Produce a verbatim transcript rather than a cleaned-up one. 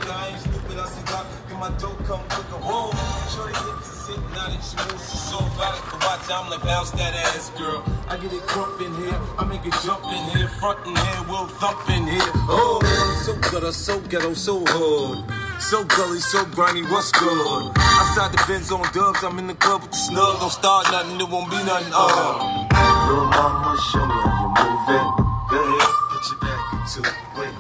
I ain't stupid, I see God, get my dope come quicker. Whoa, shorty hips is sitting now that she moves, she's so violent. But watch, I'm like, bounce that ass, girl. I get it crump in here, I make it jump in here, front in here, we'll thump in here. Oh, I'm so ghetto, so ghetto, so hood. So gully, so grimy, what's good? Outside the Benz on dubs, I'm in the club with the snug. Don't start nothing, it won't be nothing. Uh. Little mama, show me how you move it. Go ahead, put your back into it. Wait.